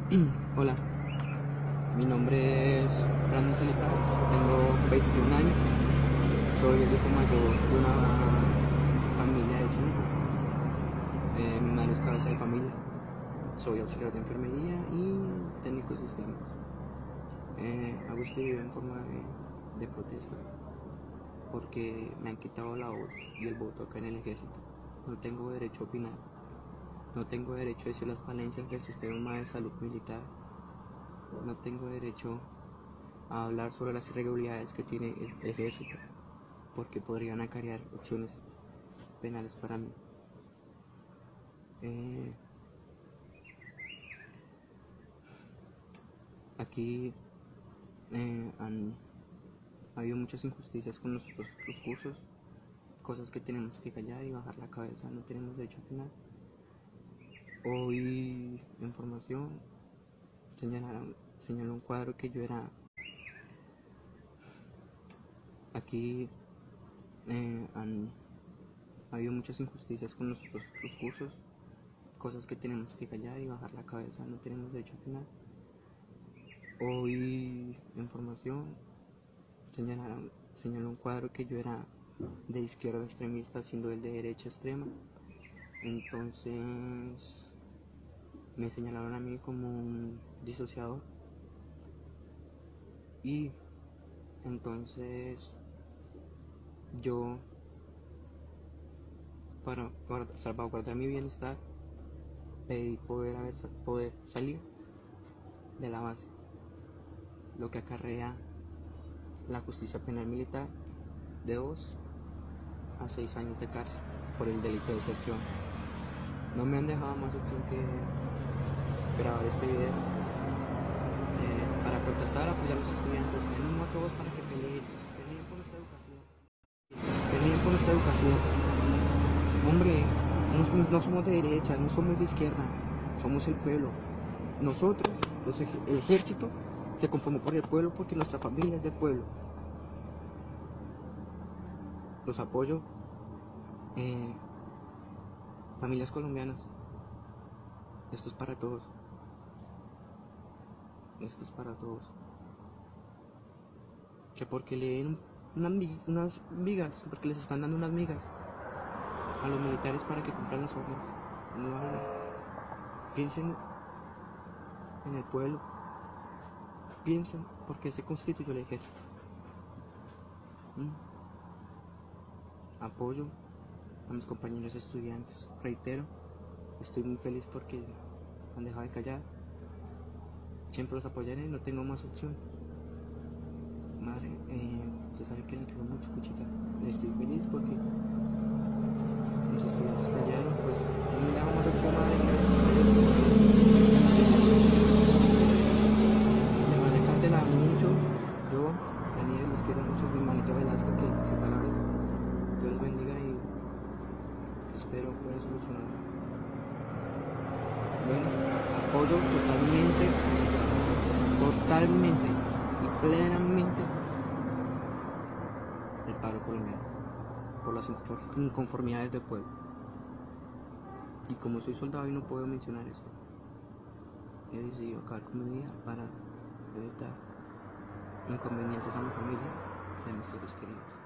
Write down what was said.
Hola, mi nombre es Brandon Celipaz, tengo 21 años, soy el hijo mayor de una familia de 5. Mi madre es cabeza de familia, soy auxiliar de enfermería y técnico de sistemas. Hago este video en forma de protesta porque me han quitado la voz y el voto acá en el ejército. No tengo derecho a opinar, no tengo derecho a decir las falencias del sistema de salud militar. No tengo derecho a hablar sobre las irregularidades que tiene el ejército, porque podrían acarrear opciones penales para mí. Aquí han habido muchas injusticias con los cursos, cosas que tenemos que callar y bajar la cabeza. No tenemos derecho a opinar. Hoy en formación señaló un cuadro que yo era. Aquí han habido muchas injusticias con los cursos, cosas que tenemos que callar y bajar la cabeza. No tenemos derecho a opinar. Hoy en formación señaló un cuadro que yo era de izquierda extremista siendo el de derecha extrema. Entonces me señalaron a mí como un disociador. Y entonces yo, para salvaguardar mi bienestar, pedí poder salir de la base, lo que acarrea la justicia penal militar de 2 a 6 años de cárcel por el delito de deserción. No me han dejado más opción que grabar este video para protestar, apoyar a los estudiantes. Animo a todos para que peleen por nuestra educación. Peleen por nuestra educación. Hombre, no somos de derecha, no somos de izquierda, somos el pueblo. Nosotros, el ejército, se conformó por el pueblo porque nuestra familia es del pueblo. Los apoyo. Familias colombianas, esto es para todos. Esto es para todos. Que porque le den unas migas, porque les están dando unas migas a los militares para que cumplan las órdenes. No lo hagan. Piensen en el pueblo. Piensen porque se constituyó el ejército. Apoyo a mis compañeros estudiantes. Reitero, estoy muy feliz porque han dejado de callar. Siempre los apoyaré, no tengo más opción. Madre, usted sabe que le quiero mucho, Cuchita. Estoy feliz porque los estudiantes callaron, pues no me dejo más opción, madre, que hacer esto. Mi madre Cátela mucho, yo, Daniel, los quiero mucho, mi manito Velasco, que sin palabras. Dios les bendiga y espero poder solucionarlo. Bueno, apoyo totalmente y plenamente el paro colombiano por las inconformidades del pueblo. Y como soy soldado y no puedo mencionar esto, he decidido acabar con mi vida para evitar inconvenientes a mi familia y a mis seres queridos.